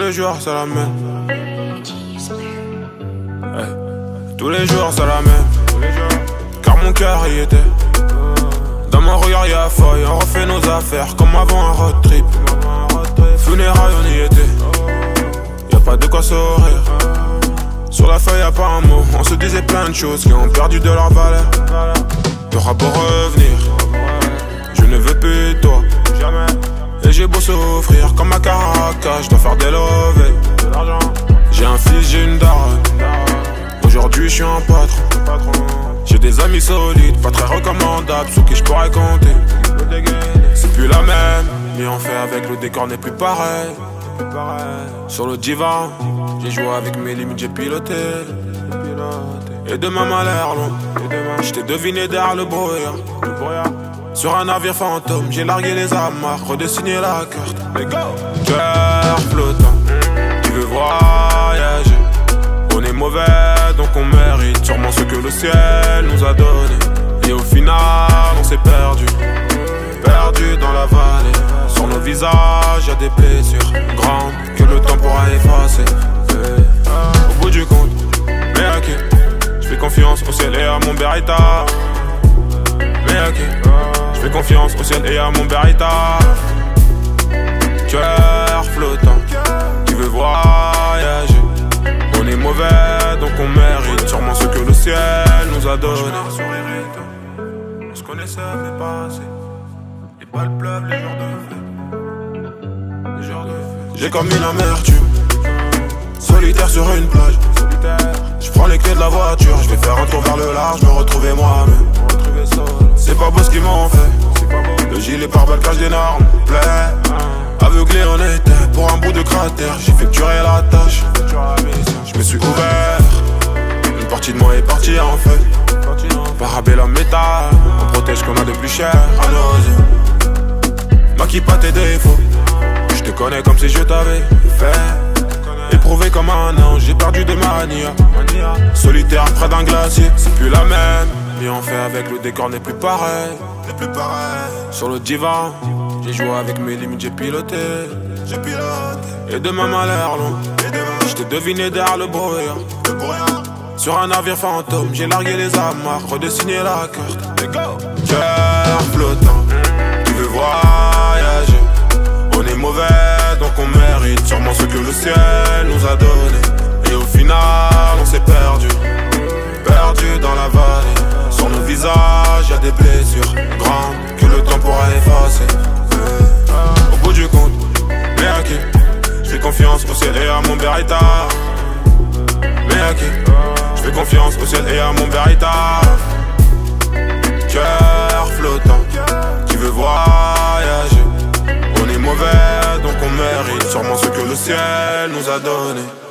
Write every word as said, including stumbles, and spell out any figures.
les jours c'est la même. Hey. Tous les jours c'est la même. Car mon cœur y était. Dans mon regard y'a feuille, on refait nos affaires comme avant un road trip. Funérailles on y était. Y'a pas de quoi sourire. Sur la feuille y'a pas un mot. On se disait plein de choses qui ont perdu de leur valeur. T'auras beau revenir, je ne veux plus de toi. Et j'ai beau souffrir comme ma Caracas, je dois faire des lovés. J'ai un fils, j'ai une daronne. Aujourd'hui je suis un patron. J'ai des amis solides, pas très recommandables, sur qui je pourrais compter. C'est plus la même, mais on fait avec, le décor n'est plus pareil. Sur le divan, j'ai joué avec mes limites, j'ai piloté. Et demain m'a l'air long. Je t'ai deviné derrière le brouillard. Sur un navire fantôme, j'ai largué les amarres, redessiné la carte. Coeur flottant, tu veux voyager. On est mauvais donc on mérite sûrement ce que le ciel nous a donné. Et au final on s'est perdu, perdu dans la vallée. Sur nos visages y'a des blessures grandes que le temps pourra effacer. Au bout du compte, mais à qui je fais confiance au ciel et à mon Beretta. Mais à qui je fais confiance au ciel et à mon Beretta. Cœur flottant, tu veux voyager. On est mauvais donc on mérite sûrement ce que le ciel nous a donné. On se connaissait mais pas assez. Les balles pleuvent les jours de fête. Les jours de fête. J'ai commis l'amertume, solitaire sur une plage. Je prends les clés de la voiture, je vais faire un tour vers le large, me retrouver moi-même. C'est pas beau ce qu'ils m'ont fait. Le gilet pare-balles cache d'énormes plaies. Aveuglé on était pour un bout de cratère. J'ai effectué la tâche, je me suis ouvert. Une partie de moi est partie en feu. Parabellum métal, on protège qu'on a de plus cher à nos yeux. Maquille pas tes défauts, je te connais comme si je t'avais fait. Éprouvé comme un ange, j'ai perdu des manias. Solitaire près d'un glacier, c'est plus la même. Mais on fait avec, le décor n'est plus pareil. Sur le divan, j'ai joué avec mes limites, j'ai piloté. Et demain m'a l'air long. Je t'ai deviné derrière le brouillard. Sur un navire fantôme, j'ai largué les amarres, redessiné la carte. Cœur flottant, tu veux voyager. On est mauvais donc on mérite sûrement ce que le ciel nous a donné. Et au final on s'est perdu, perdu dans la vallée. Sur nos visages y'a des blessures grandes que le temps pourra effacer. Au bout du compte, mais à qui je fais confiance au ciel et à mon Beretta. Mais à qui je fais confiance au ciel et à mon Beretta. Cœur flottant, tu veux voyager. On est mauvais donc on mérite sûrement ce que le ciel nous a donné.